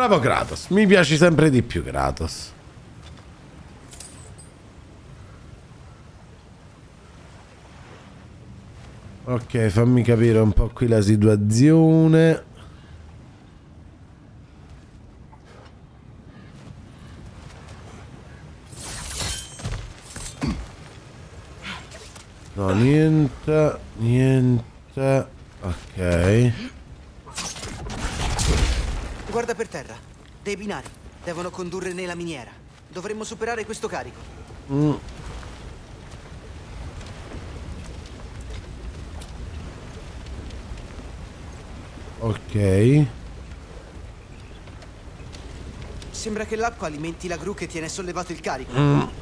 Bravo Kratos, mi piaci sempre di più Kratos. Ok, fammi capire un po' qui la situazione. No, niente, niente. Ok. Guarda per terra. Dei binari. Devono condurre nella miniera. Dovremmo superare questo carico. Ok. Sembra che l'acqua alimenti la gru che tiene sollevato il carico.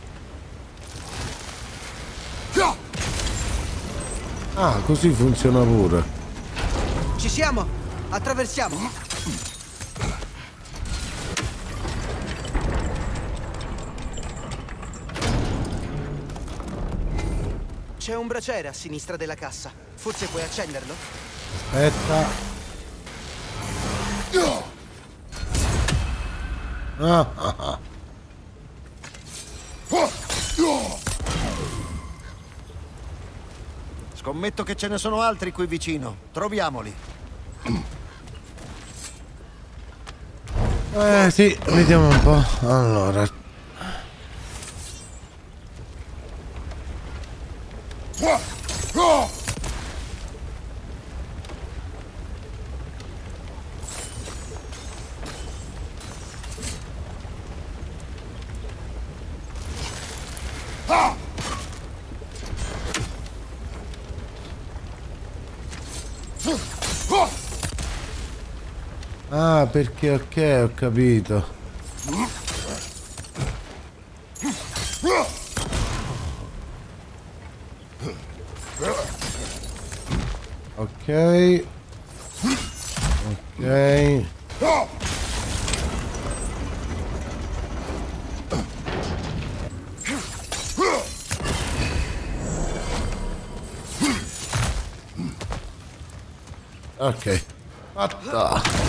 Ah, così funziona pure. Ci siamo! Attraversiamo! C'è un braciere a sinistra della cassa. Forse puoi accenderlo? Aspetta. Ah. Scommetto che ce ne sono altri qui vicino. Troviamoli. Sì, vediamo un po'. Allora. Ah, perché ok, ho capito. Ok. Ok. Ok. Fatta.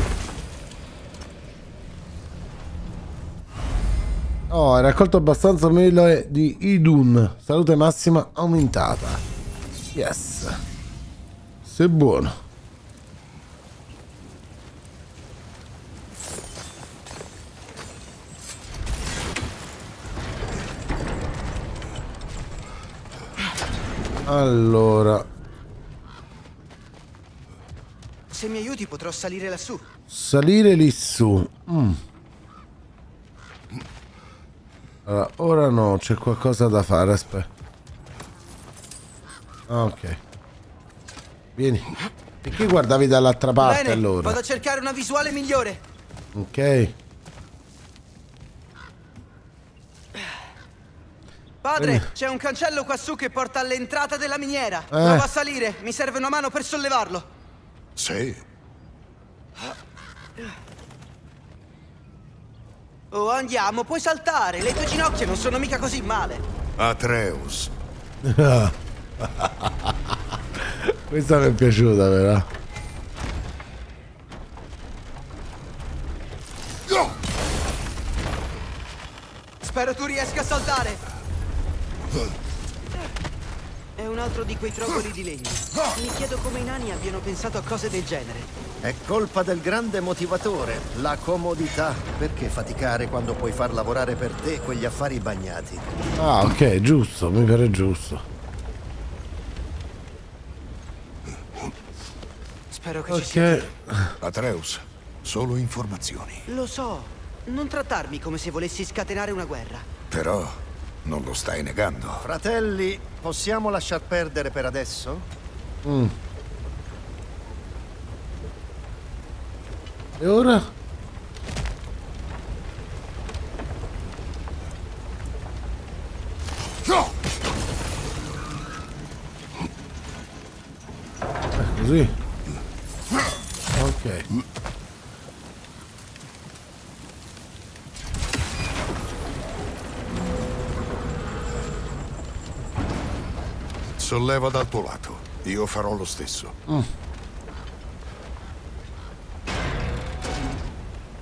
Oh, hai raccolto abbastanza mele di Idun. Salute massima aumentata. Yes. Sei buono. Allora. Se mi aiuti potrò salire lassù. Salire lì su. Allora, ora no, c'è qualcosa da fare, aspetta. Ok. Vieni. Perché guardavi dall'altra parte? Bene, allora? vado a cercare una visuale migliore. Ok. Padre, c'è un cancello quassù che porta all'entrata della miniera. Prova a salire, mi serve una mano per sollevarlo. Sì. Oh, andiamo, puoi saltare. Le tue ginocchia non sono mica così male. Atreus. Questa mi è piaciuta, però. Spero tu riesca a saltare. È un altro di quei trogoli di legno. Mi chiedo come i nani abbiano pensato a cose del genere. È colpa del grande motivatore, la comodità. Perché faticare quando puoi far lavorare per te quegli affari bagnati? Ah, ok, giusto, mi pare giusto. Spero che ci sia. Atreus, solo informazioni. Lo so, non trattarmi come se volessi scatenare una guerra. Però non lo stai negando. Fratelli, possiamo lasciar perdere per adesso? E ora? Così. Ok. Solleva dal tuo lato. Io farò lo stesso.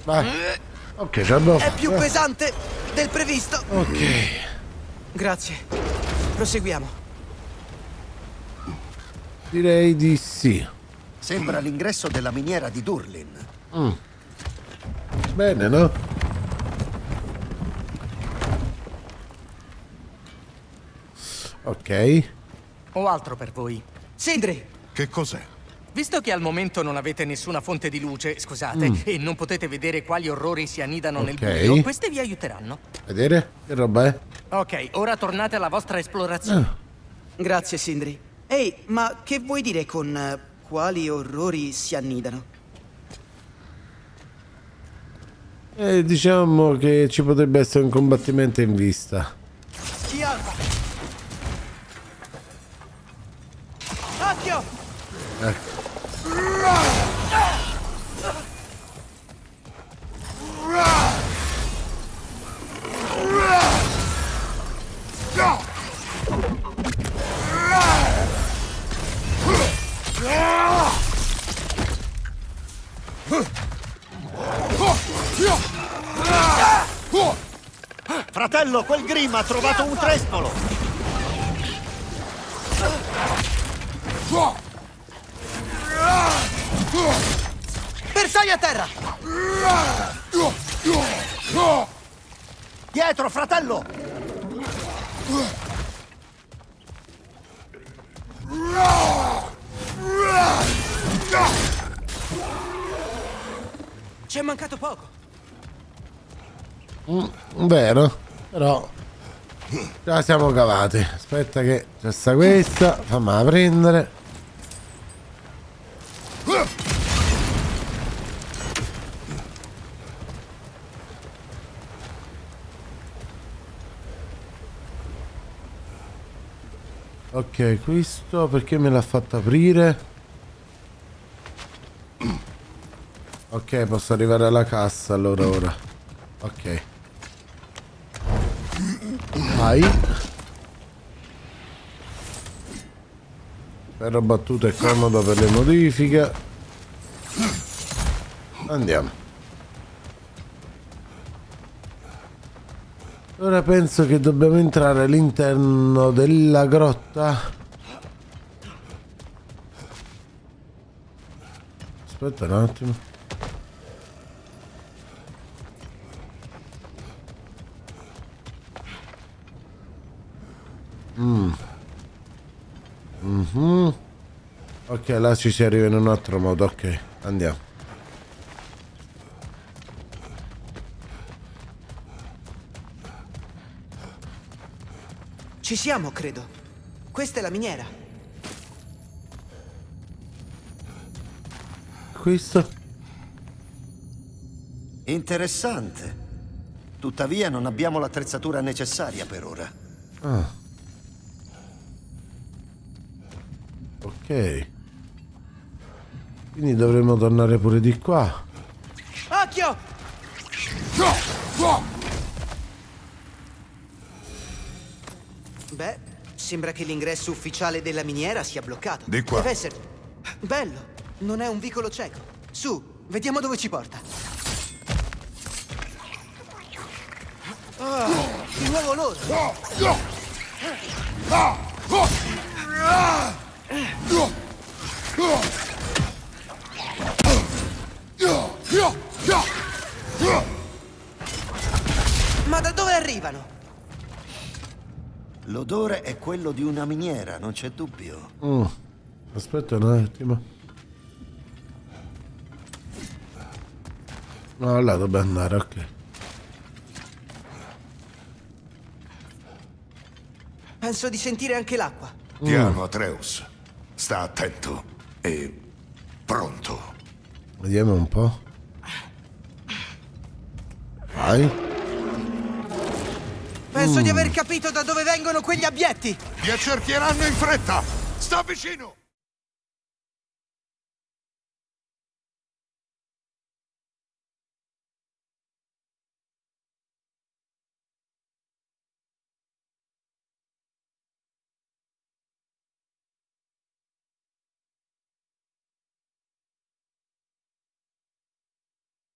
Vai. Ok, ce l'abbiamo È fatta. più pesante del previsto. Ok. Grazie. Proseguiamo. Direi di sì. Sembra l'ingresso della miniera di Durlin. Bene, no? Ok. Ho altro per voi. Sindri, Che cos'è? Visto che al momento non avete nessuna fonte di luce, scusate, e non potete vedere quali orrori si annidano nel Ok. buio, queste vi aiuteranno. Vedere? Che roba è? Ok, ora tornate alla vostra esplorazione. grazie Sindri. Ehi, ma che vuoi dire con quali orrori si annidano? Diciamo che ci potrebbe essere un combattimento in vista. Chi alfa? Occhio! Ecco. Fratello, quel Grim ha trovato un trespolo! Bersaglio a terra! Dietro, fratello! Ci è mancato poco. Vero, però ce la siamo cavati. Aspetta che c'è sta questa, fammela prendere. Ok, questo perché me l'ha fatto aprire? Ok, posso arrivare alla cassa allora ora. Ok. Vai. Ferro battuto è comodo per le modifiche. Andiamo. Ora penso che dobbiamo entrare all'interno della grotta. Aspetta un attimo. Ok, là ci si arriva in un altro modo. Ok, andiamo. Ci siamo, credo. Questa è la miniera. Questo? Interessante. Tuttavia non abbiamo l'attrezzatura necessaria per ora. Ah. Ok. Quindi dovremmo tornare pure di qua. Occhio! Beh, sembra che l'ingresso ufficiale della miniera sia bloccato. Di qua. Deve essere bello. Non è un vicolo cieco. Su, vediamo dove ci porta. Oh, di nuovo loro. Ma da dove arrivano? L'odore è quello di una miniera, non c'è dubbio. Aspetta un attimo. No, là dobbiamo andare, ok. Penso di sentire anche l'acqua. Piano, Atreus. Sta attento e pronto. Vediamo un po'. Vai. Penso di aver capito da dove vengono quegli abietti. Vi accerchieranno in fretta. Sta vicino.